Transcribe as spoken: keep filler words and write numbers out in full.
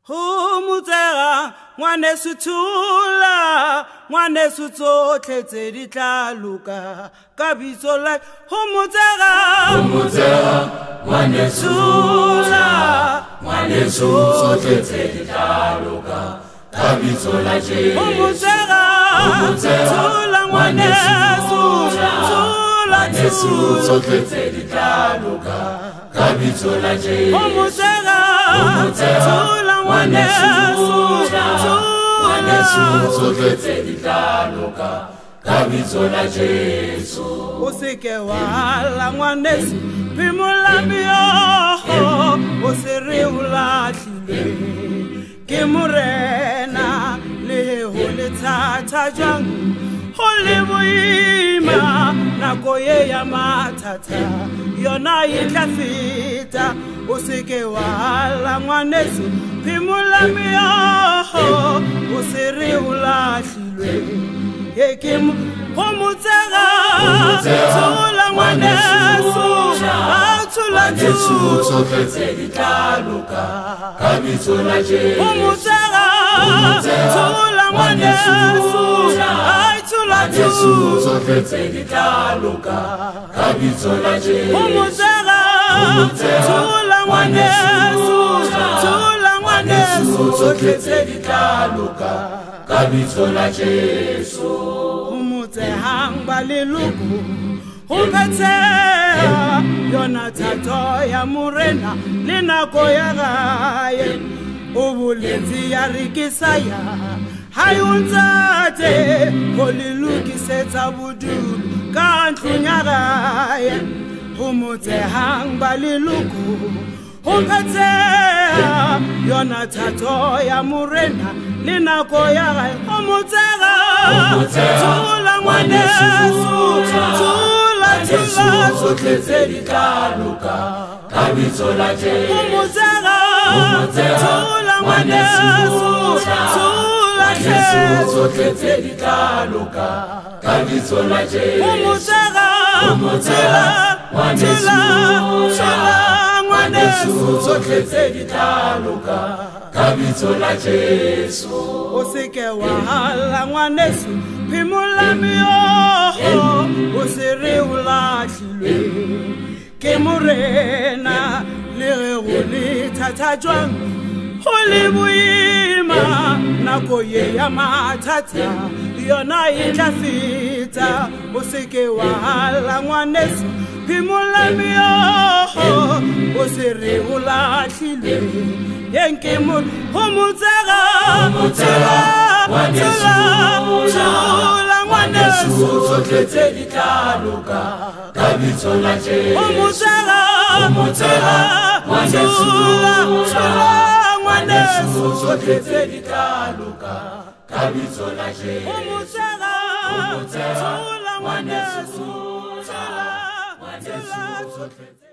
Humutera ngwane sutula ngwane sutsotle tse di tla luka ka bitso la humutera humutera ngwane sutula ngwane sutsotle tse di tla luka ka bitso la Jesu humutera humutera ngwane sutula ngwane sutsotle tse di tla luka ka bitso la Jesu humutera humutera ngwane sutsotle tse di tla luka ka bitso la Jesu o se ke wa la ngwane phimola mio o se re o latlhile ke morena le ho le thata jang ho le boima nako ye ya mathata yona e tla feta o se ke wa la ngwane phimola mio o se re o latlhile ye ke mo humutera tula ngwane tula sutsotle tse di tla luka ka bitso la Jesu humutera tula ngwane tula sutsotle tse di tla luka ka bitso la Jesu humutera tula ngwane tula ngwane sutsotle tse di tla luka ka bitso la Jesu humutehang ba leloko ho phetheha yona thato ya morena le nako ya gae o boletsi ya rekisaya ha yo ntsate ho le lokisetsa bodulu ka ntlong ya gae humutehang ba leloko ho phetheha yona thato ya morena le nako ya gae humutera tula ngwane tula tula sutsotle tse di tla luka ka bitso la Jesu humutera tula ngwane tula sutsotle tse di tla luka ka bitso la Jesu humutera humutera ngwane tula ngwane sutsotle tse di tla luka ka bitso la Jesu o se ke wa hala ngwane phimola mio o se re o latlhilwe ke morena le ge go le thata jwang go le boima nako ye ya mathata yona e tla feta o se ke wa hala ngwane phimola mio o se re o latlhilwe yenke mo humutera humutera ngwane ngwane sutsotle tse di tla luka ka bitso la Jesu humutera humutera ngwane ngwane sutsotle tse di tla luka ka bitso la Jesu humutera humutera ngwane ngwane sutsotle